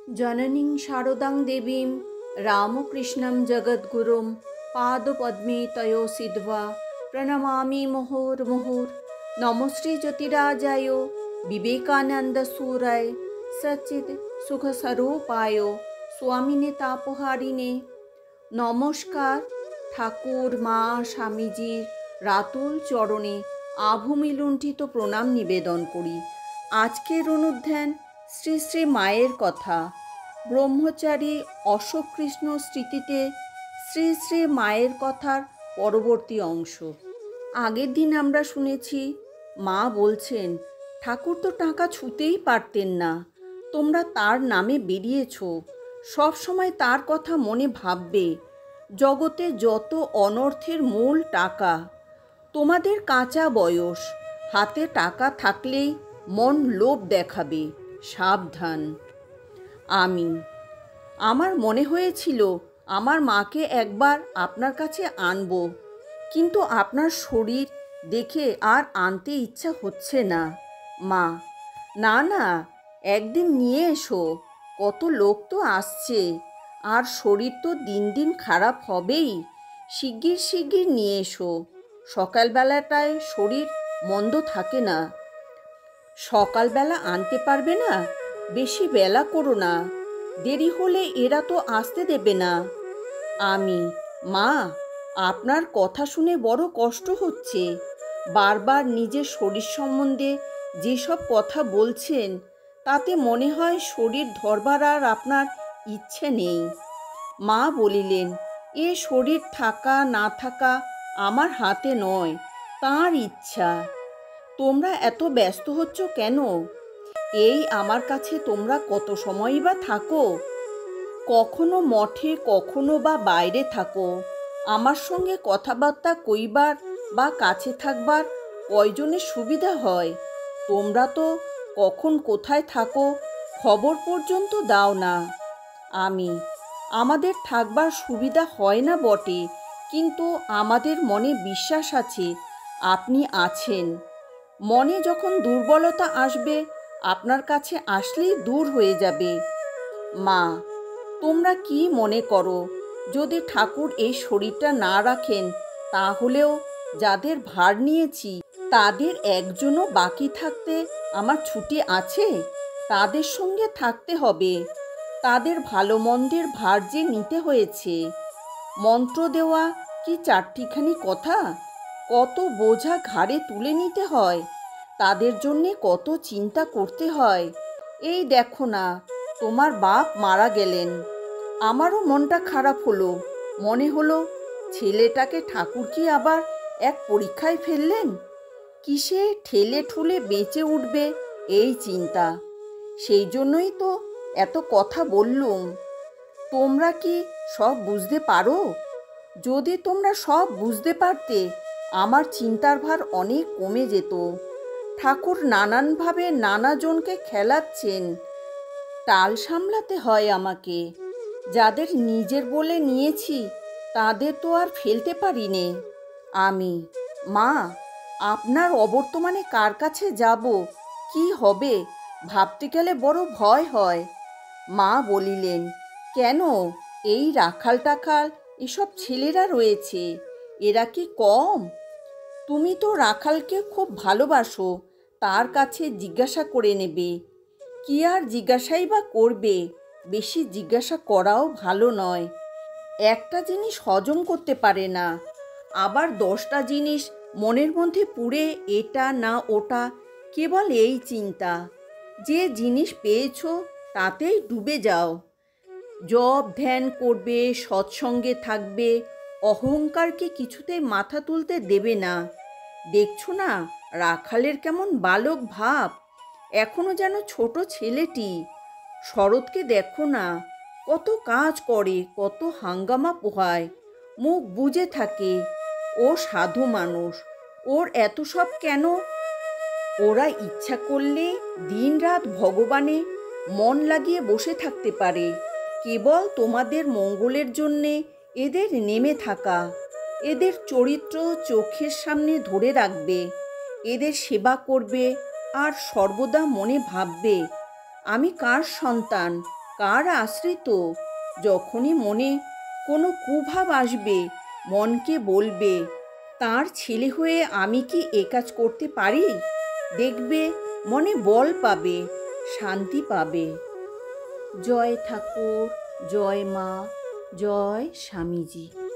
जननीं शारदां देवीं रामकृष्णं जगद्गुरुं पादपद्मे तयो सिद्ध्वा प्रणमामि मुहुर्मुहुर्। नमोश्री ज्योतिराजाय विवेकानन्दसूराय सच्चित् सुखस्वरूपाय स्वामिने तापहारिणे। নমস্কার। ঠাকুর মা স্বামীজির রাতুল চরণে আভূমি লুণ্ঠিত প্রণাম নিবেদন করি। আজকের অনুধ্যান শ্রী শ্রী মায়ের কথা। ব্রহ্মচারী অশোক কৃষ্ণ স্মৃতিতে শ্রী শ্রী মায়ের কথার পরবর্তী অংশ। আগের দিন আমরা শুনেছি মা বলছেন, ঠাকুর তো টাকা ছুঁতেই পারতেন না, তোমরা তার নামে বেরিয়েছ, সব সময় তার কথা মনে ভাববে। জগতে যত অনর্থের মূল টাকা। তোমাদের কাঁচা বয়স, হাতে টাকা থাকলেই মন লোভ দেখাবে, সাবধান। আমার মনে হয়েছিল আমার মাকে একবার আপনার কাছে আনব, কিন্তু আপনার শরীর দেখে আর আনতে ইচ্ছা হচ্ছে না। মা: না না, একদিন নিয়ে এসো, কত লোক তো আসছে, আর শরীর তো দিন দিন খারাপ হবেই। শিগগির শিগগির নিয়ে এসো, সকালবেলাটায় শরীর মন্দ থাকে না। সকালবেলা আনতে পারবে না? বেশি বেলা করো না, দেরি হলে এরা তো আসতে দেবে না। মা, আপনার কথা শুনে বড় কষ্ট হচ্ছে। বারবার নিজের শরীর সম্বন্ধে যেসব কথা বলছেন, তাতে মনে হয় শরীর ধরবার আর আপনার ইচ্ছে নেই। মা বলিলেন, এ শরীর থাকা না থাকা আমার হাতে নয়, তাঁর ইচ্ছা। তোমরা এত ব্যস্ত হচ্ছ কেন? এই আমার কাছে তোমরা কত সময়ই বা থাকো? কখনো মঠে, কখনো বা বাইরে থাকো। আমার সঙ্গে কথাবার্তা কইবার বা কাছে থাকবার কয়জনের সুবিধা হয়? তোমরা তো কখন কোথায় থাকো খবর পর্যন্ত দাও না। আমাদের থাকবার সুবিধা হয় না বটে, কিন্তু আমাদের মনে বিশ্বাস আছে আপনি আছেন। মনে যখন দুর্বলতা আসবে, আপনার কাছে আসলেই দূর হয়ে যাবে। মা: তোমরা কি মনে করো, যদি ঠাকুর এই শরীরটা না রাখেন, তাহলেও যাদের ভার নিয়েছি তাদের একজনও বাকি থাকতে আমার ছুটি আছে? তাদের সঙ্গে থাকতে হবে। তাদের ভালো মন্দের ভার যে নিতে হয়েছে। মন্ত্র দেওয়া কি চারটিখানি কথা? কত বোঝা ঘাড়ে তুলে নিতে হয়, তাদের জন্যে কত চিন্তা করতে হয়। এই দেখো না, তোমার বাপ মারা গেলেন। আমারও মনটা খারাপ হলো। মনে হলো ছেলেটাকে ঠাকুর কি আবার এক পরীক্ষায় ফেললেন? কিসে ঠেলে ঠুলে বেঁচে উঠবে এই চিন্তা। সেই জন্যই তো এত কথা বললুম। তোমরা কি সব বুঝতে পারো? যদি তোমরা সব বুঝতে পারতে, আমার চিন্তার ভার অনেক কমে যেত। ঠাকুর নানানভাবে নানাজনকে খেলাচ্ছেন, টাল সামলাতে হয় আমাকে। যাদের নিজের বলে নিয়েছি, তাদের তো আর ফেলতে পারি নে। মা, আপনার অবর্তমানে কার কাছে যাব, কি হবে, ভাবতে গেলে বড় ভয় হয়। মা বলিলেন, কেন? এই রাখাল টাখাল এসব ছেলেরা রয়েছে, এরা কি কম? তুমি তো রাখালকে খুব ভালোবাসো, তার কাছে জিজ্ঞাসা করে নেবে। কি আর জিজ্ঞাসাই বা করবে? বেশি জিজ্ঞাসা করাও ভালো নয়। একটা জিনিস হজম করতে পারে না, আবার 10টা জিনিস মনের মধ্যে পুড়ে, এটা না ওটা, কেবল এই চিন্তা। যে জিনিস পেয়েছ তাতেই ডুবে যাও। জপ ধ্যান করবে, সৎসঙ্গে থাকবে, অহংকারকে কিছুতেই মাথা তুলতে দেবে না। দেখছো না রাখালের কেমন বালক ভাব, এখনো যেন ছোট ছেলেটি। শরৎকে দেখো না, কত কাজ করে, কত হাঙ্গামা পোহায়, মুখ বুজে থাকে। ও সাধু মানুষ, ওর এত সব কেন? ওরা ইচ্ছা করলে দিনরাত ভগবানে মন লাগিয়ে বসে থাকতে পারে। কেবল তোমাদের মঙ্গলের জন্যে এদের নেমে থাকা। এদের চরিত্র চোখের সামনে ধরে রাখবে, এদের সেবা করবে, আর সর্বদা মনে ভাববে, আমি কার সন্তান, কার আশ্রিত? যখনই মনে কোনো কুভাব আসবে, মনকে বলবে, তার ছেলে হয়ে আমি কি এ কাজ করতে পারি? দেখবে মনে বল পাবে, শান্তি পাবে। জয় ঠাকুর, জয় মা, জয় স্বামীজি।